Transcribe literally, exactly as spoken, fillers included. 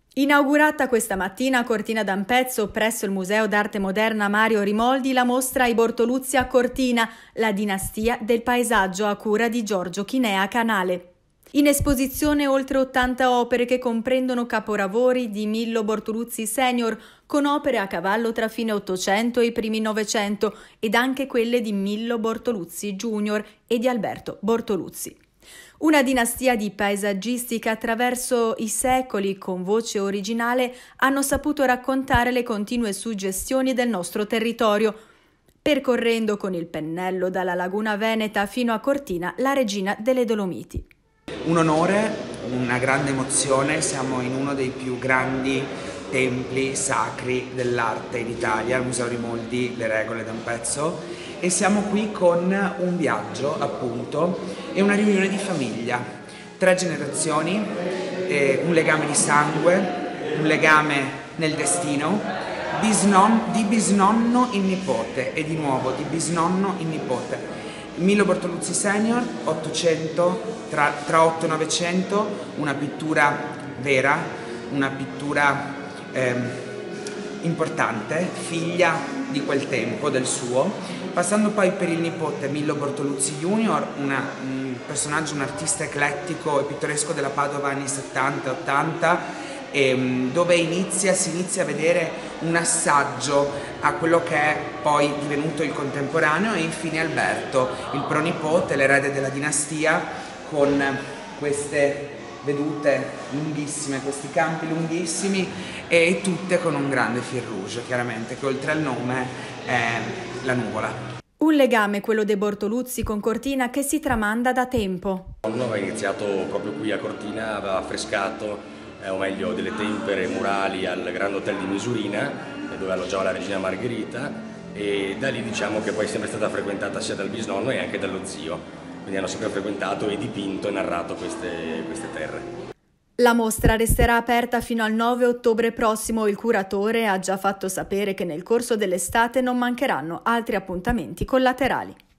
Inaugurata questa mattina a Cortina d'Ampezzo presso il Museo d'Arte Moderna Mario Rimoldi la mostra I Bortoluzzi a Cortina, la dinastia del paesaggio a cura di Giorgio Chinea Canale. In esposizione oltre ottanta opere che comprendono capolavori di Millo Bortoluzzi senior, con opere a cavallo tra fine Ottocento e i primi Novecento, ed anche quelle di Millo Bortoluzzi junior e di Alberto Bortoluzzi. Una dinastia di paesaggisti che attraverso i secoli, con voce originale, hanno saputo raccontare le continue suggestioni del nostro territorio, percorrendo con il pennello dalla Laguna Veneta fino a Cortina, la regina delle Dolomiti. Un onore, una grande emozione, siamo in uno dei più grandi templi sacri dell'arte in Italia, il Museo Rimoldi Le Regole d'Ampezzo, e siamo qui con un viaggio appunto e una riunione di famiglia, tre generazioni, eh, un legame di sangue, un legame nel destino, bisnon- di bisnonno in nipote e di nuovo di bisnonno in nipote. Millo Bortoluzzi senior, ottocento, tra, tra otto e novecento, una pittura vera, una pittura ehm, importante, figlia di quel tempo, del suo, passando poi per il nipote Millo Bortoluzzi junior, una, un personaggio, un artista eclettico e pittoresco della Padova anni settanta ottanta, E, dove inizia, si inizia a vedere un assaggio a quello che è poi divenuto il contemporaneo, e infine Alberto, il pronipote, l'erede della dinastia, con queste vedute lunghissime, questi campi lunghissimi, e tutte con un grande fil rouge, chiaramente, che oltre al nome è la nuvola. Un legame, quello dei Bortoluzzi con Cortina, che si tramanda da tempo. Nonno aveva iniziato proprio qui a Cortina, aveva affrescato Eh, o meglio delle tempere murali al Grand Hotel di Misurina, dove alloggiava la regina Margherita, e da lì diciamo che poi è sempre stata frequentata sia dal bisnonno e anche dallo zio, quindi hanno sempre frequentato e dipinto e narrato queste, queste terre. La mostra resterà aperta fino al nove ottobre prossimo. Il curatore ha già fatto sapere che nel corso dell'estate non mancheranno altri appuntamenti collaterali.